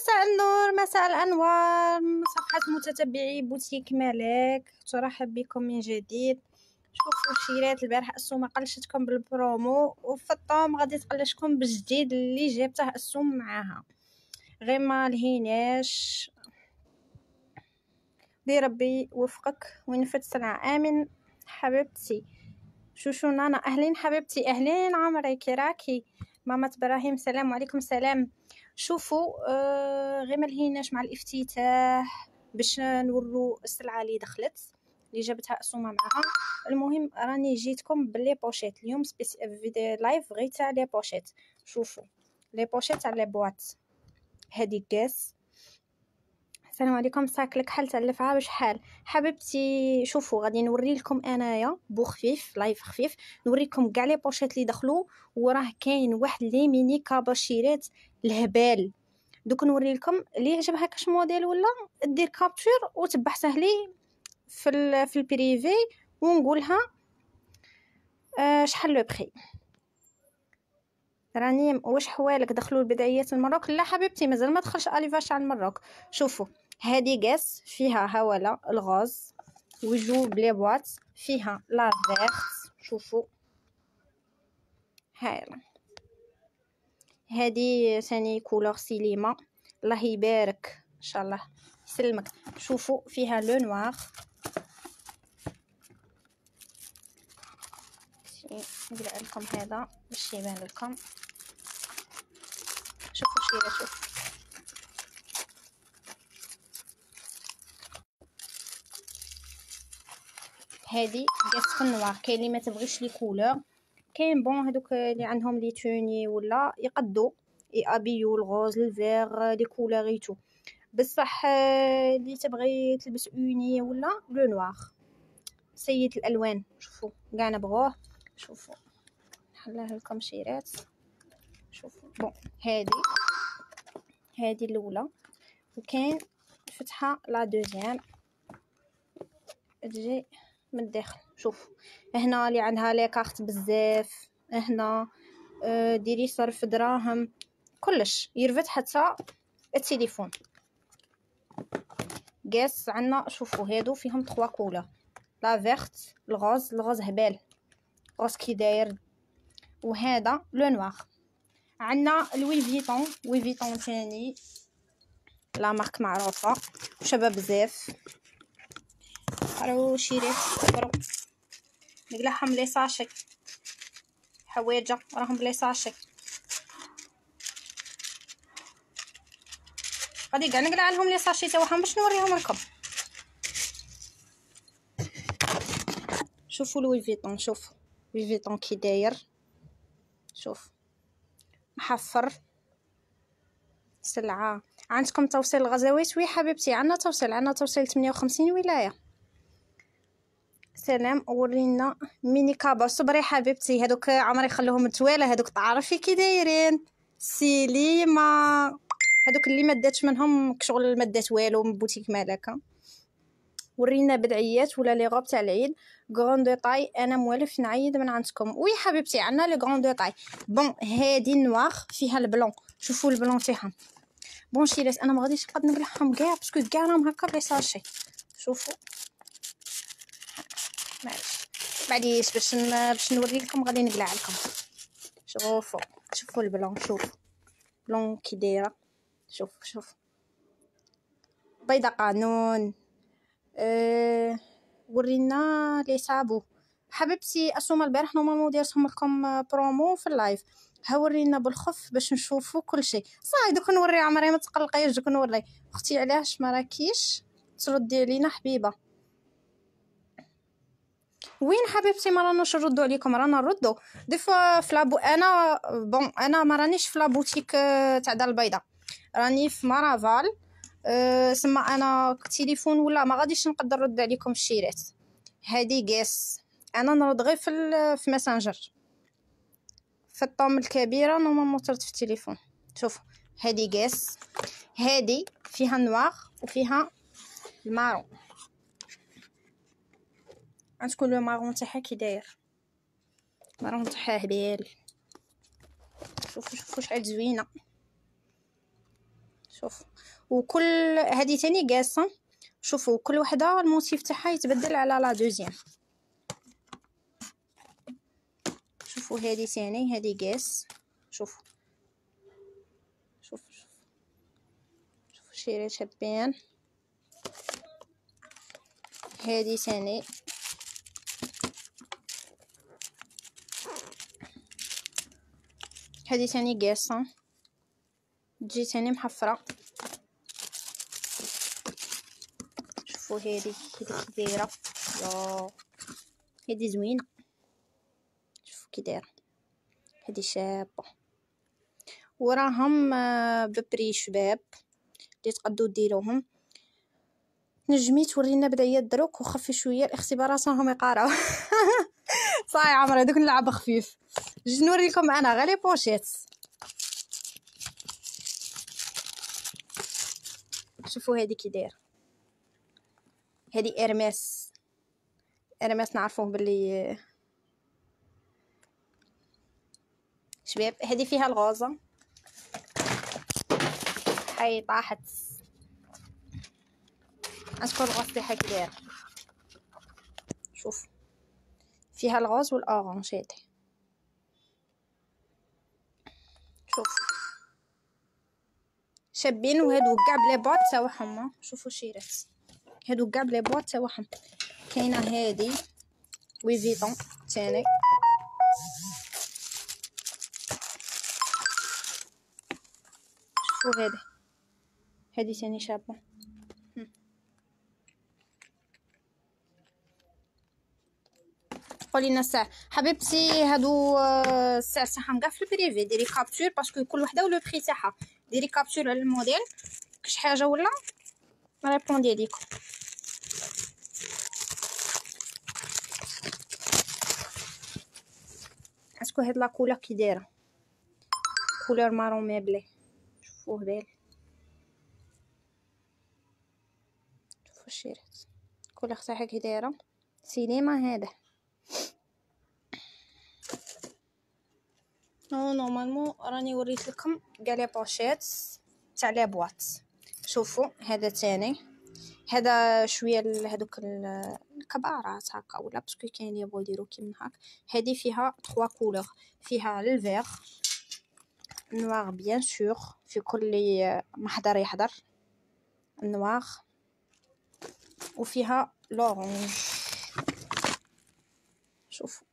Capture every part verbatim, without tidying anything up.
مساء النور، مساء الأنوار، صفحة متتبعي بوتيك ملاك، ترحب بكم من جديد. شوفوا شيرات البارح السومه قلشتكم بالبرومو، وفي الطوم غادي تقلشكم بالجديد اللي جابته السوم معاها. غير ما لهيناش دي ربي وفقك وينفذ السلعة. امين حبيبتي. شوشو نانا اهلين حبيبتي، اهلين عمري كراكي. ماما ابراهيم سلام عليكم سلام. شوفوا آه غير ما لهيناش مع الافتتاح باش نورو السلعه اللي دخلت اللي جابتها اسومه معاها. المهم راني جيتكم باللي بوشيت اليوم سبيس فيديو لايف غير تاع لي بوشيت. شوفوا لي بوشيت تاع لي بواط هذه كاس. السلام عليكم، ساكلك حال تلفها بشحال حبيبتي. شوفوا غادي نوري لكم انايا بو خفيف لايف خفيف، نوريكم كاع لي بوشيت اللي دخلوا، وراه كاين واحد لي ميني كاباشيرات الهبال. دوك نوري لكم اللي عجبها كاش موديل ولا دير كابتشر وتبعته لي في ال في البريفي ونقولها أه شحال لو بري. راني واش حوالك دخلوا البدايات المروك؟ لا حبيبتي مازال ما دخلش اليفاش على المروك. شوفوا هذه قاس فيها هوله الغاز ويجو بلي بواط فيها لا فيرت. شوفوا هايلا هذه ثاني كولور سيليما، الله يبارك ان شاء الله يسلمك. شوفوا فيها لو نوار، نقلع لكم هذا باش يبان لكم. شوفوا شيرة، شوفوا هادي قاس في النوار. كاين اللي ما تبغيش لي كولور، كاين بون هذوك اللي عندهم لي توني ولا يقدو يابيو الغوز الفيغ دي كولوريتو، بصح اللي تبغي تلبس اوني ولا لو نوار سيد الالوان. شوفوا كاع نبغوه. شوفوا نحلها لكم شيرات. شوفوا بون هذه هذه الاولى، وكاين فتحه لا دوزيام تجي من الداخل. شوف هنا اللي عندها لي كارت بزاف، هنا آه ديري صرف دراهم كلش يرفد حتى التليفون. قاس عنا شوفوا هادو فيهم ثلاثة كولور، لا فيرت الغاز الغاز هبال غاز كي داير، وهذا لو نوار. عنا لوي فيتون وي فيتون ثاني لا مارك معروفه وشباب بزاف. راهو شيرات برو نقلعهم لي ساشي حوايجه راهم بلي ساشي. غادي كاع نقلع لهم لي ساشي تاعهم باش نوريهم لكم. شوفوا لوي فيتون، شوف لوي فيتون كي داير، شوف محفر سلعه. عندكم توصيل الغزوات؟ وي حبيبتي عندنا توصيل، عندنا توصيل ثمانية وخمسين ولايه. سلام. ورينا ميني كابا. صبري حبيبتي هذوك عمري خلوهم توالى، هذوك تعرفي كي دايرين سليمه، هذوك اللي ما داتش منهم شغل ما دات والو من بوتيك مالكه. ورينا بدعيات ولا لي غوب تاع العيد غران دو طاي. انا موالف نعيد من عندكم. وي حبيبتي عندنا لي غران دو طاي. بون هادي النوار فيها البلون، شوفوا البلون تاعهم. بون شيرات انا ما غاديش نقد نقلعهم كاع باسكو كاع راهم هكا بلي ساشي. شوفوا معليش معليش باش باش نوري لكم غادي نقلع لكم. شوفوا شوفوا البلون، شوف بلون كي دايره. شوف شوف بيضه قانون. أه ورينا لي صابو حبيبتي. اسوما البارح نورمالمون دايرتهم لكم برومو في اللايف، ها ورينا بالخف باش نشوفوا كل شيء. صاي دوك نوري عمري ما تقلقيش، دوك نوري اختي علاش ما راكيش تردي علينا حبيبه. وين حبيبتي ما راناش نردوا عليكم، رانا نردوا دي فوا في لابو. انا بون انا ما رانيش في لابوتيك تاع دار البيضاء، راني في مارافال. أه سما انا تليفون ولا ما غاديش نقدر نرد عليكم الشيرات. هذه قاس انا نرد غير في في ماسنجر، في الطوم الكبيره نورمالمون ترد في التليفون. شوف هذه قاس، هذه فيها نوار وفيها المارون. عندكم لو مارون تاعها كي داير، مارون تاعها هبال. شوفوا شوفوا شحال زوينه. شوف. وكل هذه تاني قاسه. شوفوا كل وحده الموتيف تاعها يتبدل على لا دوزيام. شوفوا هذه تاني هذه قاس. شوفوا شوف شوف شوفوا شيرات شابين. هذه تاني هذه تاني قاسه تجي تاني محفره. شوفوا هذه هذه كي دايره. يا هذه زوينه. شوفوا كي دايره هذه شابه. وراهم ببري شباب اللي تقدروا ديروهم. نجمي تورينا بدايات دروك وخفي شويه الاختبارات راهم يقراو. صاي عمري دوك نلعب خفيف. جي نوريكم انا غير لي بوشيت. شوفوا هذه كي داير. هذه ارماس. ارماس نعرفوه باللي شباب. هذه فيها الغوزه. هاي طاحت. اشكر الغوز تاعها كي داير. شوف فيها الغوز والاورانج هذه. شوف شابين. وهادو كاع بلي بوط تاعهم. شوفوا شيرات هادو كاع بلي بوط تاعهم. كاينه هادي وي فيتون تاني. شوفوا هذه هذه تاني شابه. قولي لنا السعر حبيبتي. هادو السعر تاعهم كاع في البريفي. ديري كابتور باسكو كل وحده ولو بري تاعها. ديري كابتور على الموديل كاش حاجه ولا ريبوندي ليكم. اسكو هاد لا كولور كي دايره كولور مارون ميبلي. شوفوه بال. شوفوا الشيرات كولور تاعها كي دايره سينما. هذا او نورمالمون راني وريت لكم كاع لي بوشيت تاع لي بواط. شوفوا هذا تاني. هذا شويه هذوك الكبارات هكا ولا باسكو كاين اللي يبغوا يديروا كيما هاك. هذه فيها ثلاثة كولور. فيها الفيغ نوار بيان سور في كل محضر يحضر النوار. وفيها لورانج. شوفوا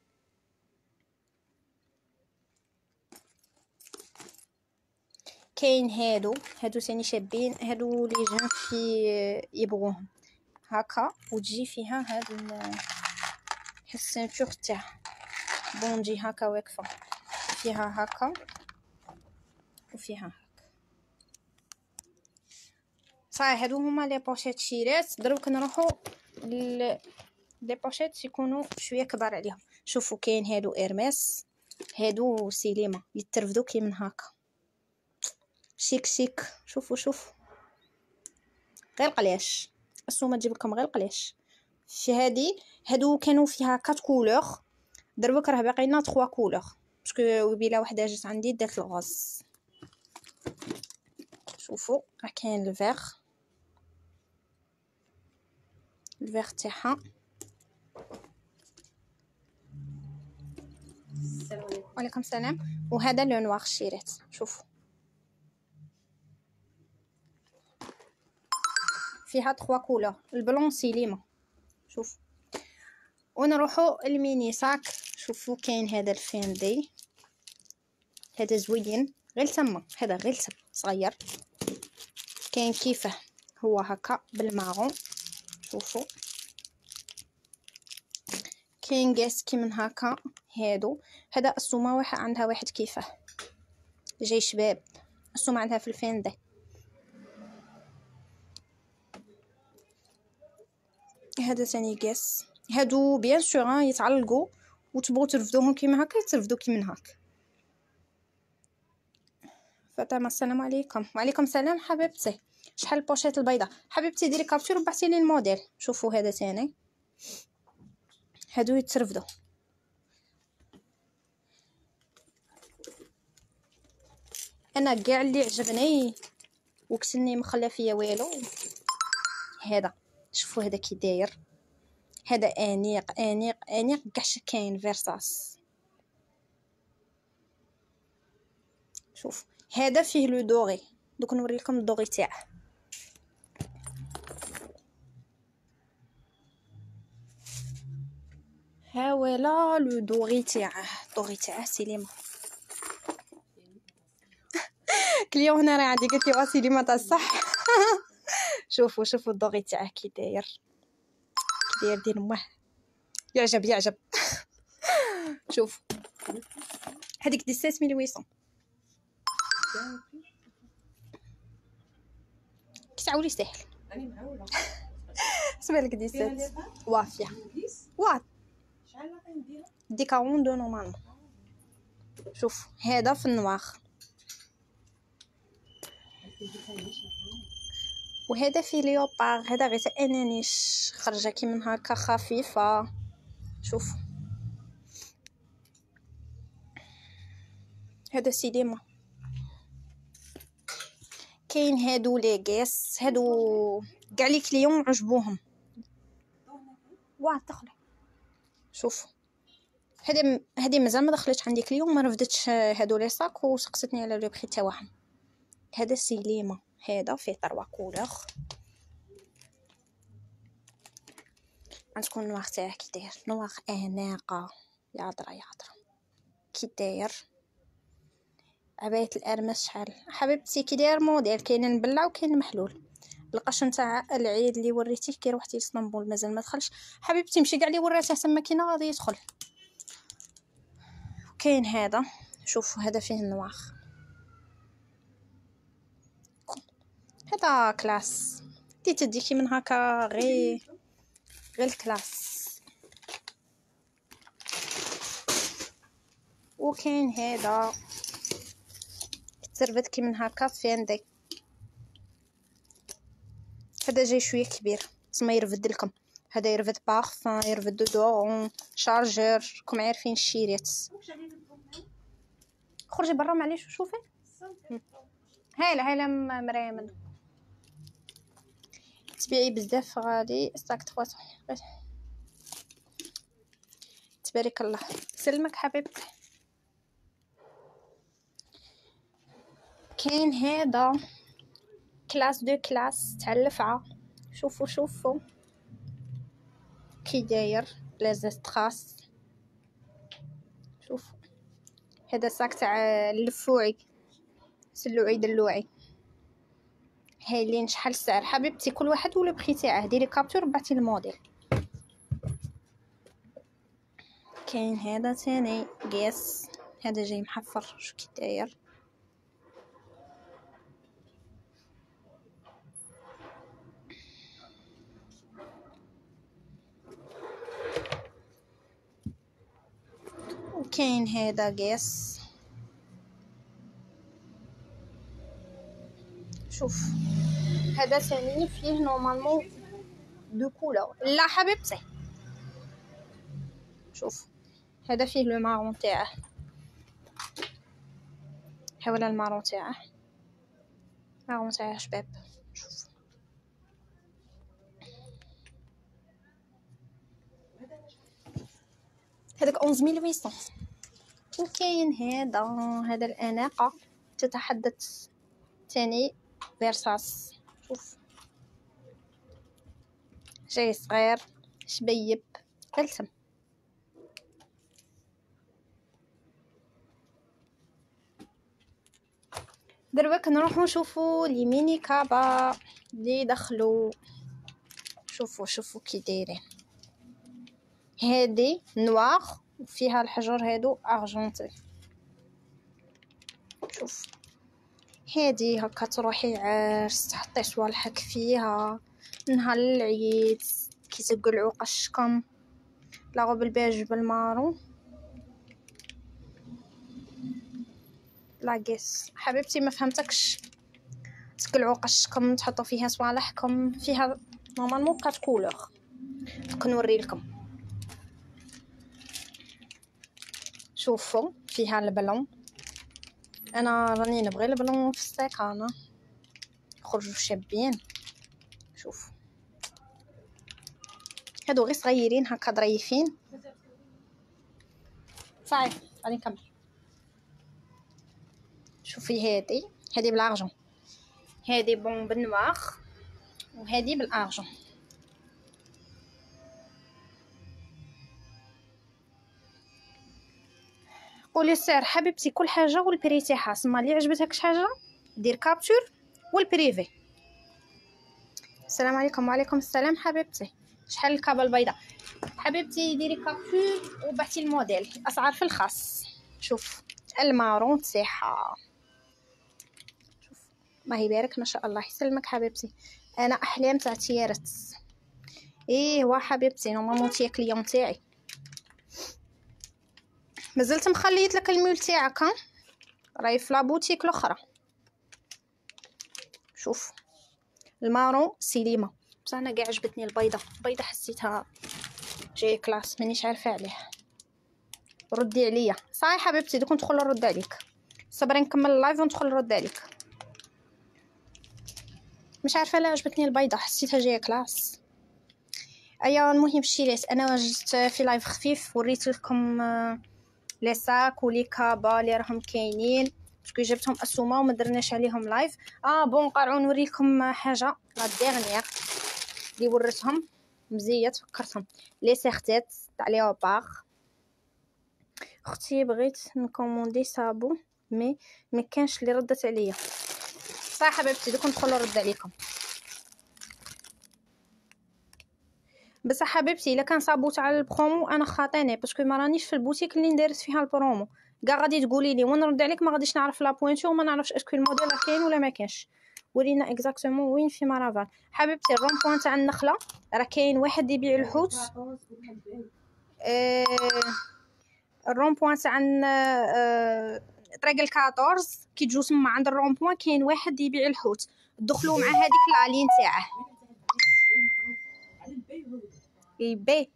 كاين هادو هادو ثاني شابين. هادو لي جون في يبغوهم هكا. وتجي فيها هاد السانتور تاعها بونجي هكا واقفه. فيها هكا وفيها هكا. صحيح هادو هما لي بوشيت شيرات. دروك نروحو ل لي بوشيت يكونوا شويه كبار عليهم. شوفوا كاين هادو ارماس. هادو سيليما يترفدو كي من هكا شيك شيك. شوفوا شوف غير قلاش السومه تجيب لكم غير قلاش. في هذه هادو كانوا فيها كات كولور. دروك راه باقي لنا ثلاثة كولور باسكو وبيلا وحده جات عندي دات الغوز. شوفوا راه كاين الفيغ الفيغ تاعها. وعليكم السلام. وهذا لو نوار شيرات. شوفوا فيها ثلاثة كولور. البلون سيليما. شوف ونروحوا الميني صاك. شوفوا كاين هذا الفاندي. هذا زوين غير تما. هذا غير تما صغير. كاين كيفه هو هكا بالمارون. شوفوا كاين قاس كي من هكا. هادو هذا السومه واحد عندها واحد كيفه جاي شباب. السومه عندها في الفاندي. هذا ثاني قاس. هادو بيان سور يتعلقوا وتبغوا ترفدوهم كيما هكا ترفدوا كيما هكا. فاطمه السلام عليكم. وعليكم السلام حبيبتي. شحال البوشيت البيضاء حبيبتي؟ ديري كابتور وبعثي لي الموديل. شوفوا هذا ثاني. هادو يترفدوا. انا كاع اللي عجبني وكتني مخليه فيا والو. هذا شوفوا هذا كي داير، هذا انيق انيق انيق كاعش كاين فيرساس. شوف هذا فيه لو دوغي، دوك نوري لكم الدوغي تاعه. ها ولا لو دوغي تاعه، الدوغي تاعه سيليما. كليون هنا راه عندي قلت لي سيليما تاع الصح. شوفوا شوفوا الدوغي تاعه كي داير، كي داير دير مه، يعجب يعجب. شوف هذيك دي سبعة آلاف وثمانمية كي تعولي سهل. راني معوله. اسمع لك دي سبعة وافيه وات شحال باقي نديرها؟ دي كاون دو نورمالمون. شوف هذا في النواخ، وهذا في ليوبار. هذا غير انانيش خرجه كي من هكا خفيفه. شوف هذا سيليما. كاين هادو ليغيس، هادو كاع لي كليون عجبوهم. واه دخلي شوف هادي هادي مازال ما دخلتش عندي كليون، ما رفدتش هادو لي صاك وسقستني على لو بري تاعهم. هذا سيليما، هذا فيه تروا كولور. عندكم نوار تاعه كي داير، نوار اناقه يا عذرا يا عذرا كي داير. عباية الارمس شحال حبيبتي كي داير موديل، كاين مبلع وكاين محلول. القشن تاع العيد اللي وريتيه كي روحتي لاسطنبول مازال ما دخلش حبيبتي، مشي كاع اللي وريته تما كاين غادي يدخل. كاين هذا شوفوا هذا فيه النوار، هذا كلاس دي تديكي من هكا غير غير الكلاس. وكاين هذا تربط كي من هكا فيندي، هذا جاي شويه كبير تما يرفد لكم. هذا يرفد بارفان، يرفد دودورون، شارجر، كم عارفين الشيريت. خرجي برا معليش وشوفي. هايله هايله مريم تبيعي بزاف غالي ستاك ثلاثة. تبارك الله سلمك حبيبتي. كاين هذا كلاس دو كلاس تاع اللفعه. شوفوا شوفوا كي داير لازستراس. شوف هذا ساك تاع اللفوعي، سلوعي دلوعي. هايلين شحال السعر حبيبتي؟ كل واحد ولا بخي تاعه، ديري كابتور بعتي الموديل. كاين هذا ثاني قياس، هذا جاي محفر شو كي داير. وكاين هذا قياس. شوف هذا ثاني فيه نورمالمون دو كولور. لا حبيبتي شوف هذا فيه لو مارون تاعه، حاول المارون تاعه، مارون تاعه شباب. شوف هذاك أحد عشر ألف وثمانمية. وكاين هذا هذا الاناقه تتحدث ثاني فيرساس. شوف جاي صغير شبيب قلتم. دروك نروحو نشوفو لي ميني كابا اللي دخلوا. شوفوا شوفوا كي دايرين. هادي نوار وفيها الحجر هادو ارجنتي. شوف هادي هكا تروحي عرس تحطي صوالحك فيها نهار العيد كي تقلعوا قشكم. لا غوب البيج بالمارون. لا قيس حبيبتي ما فهمتكش. تقلعوا قشكم تحطوا فيها صوالحكم، فيها نورمالمون كات كولور. كنوري لكم. شوفوا فيها البلون، انا راني نبغي البلون في الساقانه. يخرجوا شابين. شوف هادو غير صغيرين هكا ظريفين. صافي غادي نكمل. شوفي هادي هادي بالارجون، هادي بون بالنواغ، وهادي بالارجون. قولي السعر حبيبتي، كل حاجه والبري تاعها. سما اللي عجبتك شي حاجه دير كابتور والبريفي. السلام عليكم. وعليكم السلام حبيبتي. شحال الكابه البيضاء حبيبتي؟ ديري كابتور وبعتي الموديل، اسعار في الخاص. شوف المارون تاعها، شوف ما يبارك ما شاء الله يسلمك حبيبتي. انا احلام تاع تيارت. ايه وا حبيبتي نورمالمون تي كليون تاعي. مازلت مخليت لك الميل تاعك، ها راهي في لابوتيك الاخرى. شوف المارون سليمه، بصح انا كاع عجبتني البيضه. البيضه حسيتها جاي كلاس، مانيش عارفه عليه. ردي عليا صاي حبيبتي، دوك ندخل نرد عليك. صبري نكمل اللايف وندخل نرد عليك. مش عارفه لا عجبتني البيضه، حسيتها جايه كلاس. ايوا المهم شريت انا. جيت في لايف خفيف وريت لكم لي ساك ولي كابا اللي راهم كاينين، باسكو جبتهم اسومه وما درناش عليهم لايف. اه بون قارعوا نوريكم حاجه لا ديرنيير اللي وريتهم مزيه تفكرتهم. لي سيرتيت تاع لي اوبار. اختي بغيت نكوموندي صابون مي ما كانش اللي ردت عليا. صح حبيبتي دوك ندخل نرد عليكم. بس حبيبتي الا كان صابو تاع البرومو انا خاطيني، باسكو ما رانيش في البوتيك اللي نديرت فيها البرومو. كاع غادي تقولي لي ونرد عليك ما غاديش نعرف لا بوينتور وما نعرفش اسكو الموديل كاين ولا ما كاينش. ورينا اكزاكتومون وين في مارافال حبيبتي. الرون بوين تاع النخله راه كاين واحد يبيع الحوت. آه الرون بوين تاع آه طريق الكاطورز كي تجو تما عند الرون بوين كاين واحد يبيع الحوت، دخلوا مع هذيك العلين تاعه. البي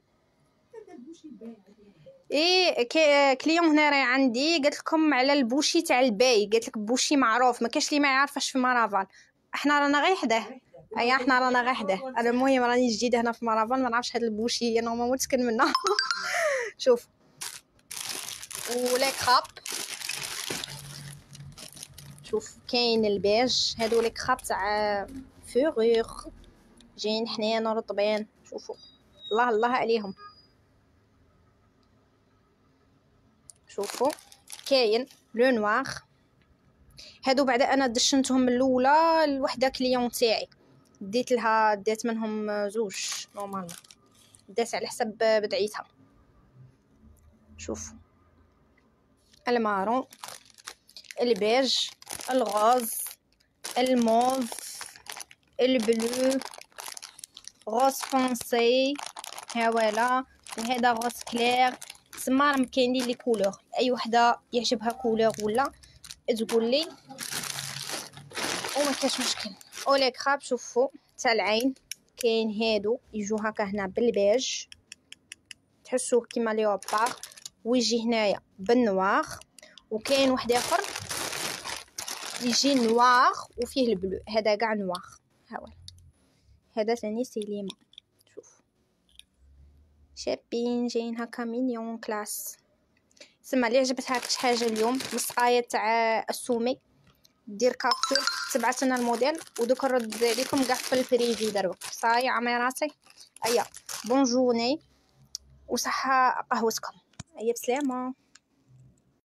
ايه كليون هنا راهي عندي قالت لكم على البوشي تاع الباي. قالت لك بوشي معروف، ما كاش اللي ما يعرفش في مارافال. احنا رانا غير حداه. اي احنا رانا غير حداه. انا المهم راني جديده هنا في مارافال ما نعرفش هذا البوشي، انا ما متسكن منه. شوف ولي كراب. شوف كاين البيج، هادو لي كراب تاع فورور جايين حنين ورطبين. شوفوا الله الله عليهم. شوفوا كاين لو نوار. هادو بعدا انا دشنتهم من الاولى لوحده كليون تاعي، ديت لها ديت منهم زوج نورمالمون، دات على حسب بدعيتها. شوفوا المارون، البيج، الغاز، الموف، البلو، غوز فونسي، ها ولا وهذا غوز كلير. تسمى راهم كاينين لي كولور، اي وحده يعجبها كولور ولا تقول لي وما كاش مشكل. اولي كراب شوفوا تاع العين كاين هادو يجو هكا هنا بالبيج تحسوه كيما لي اوبار، ويجي هنايا بالنوار، وكاين واحد اخر يجي نوار وفيه البلو. هذا كاع نوار. ها هو هذا ثاني سيليما. شوف شابين جايين هكا مينيون كلاس. سما اللي عجبتها شي حاجه اليوم مسقايه تاع السومي دير كابتور تبعت لنا الموديل ودوك نرد عليكم كاع في البريفي دروك. صاي عميراتي ايا بون جورني وصحه قهوتكم. ايا بسلامه.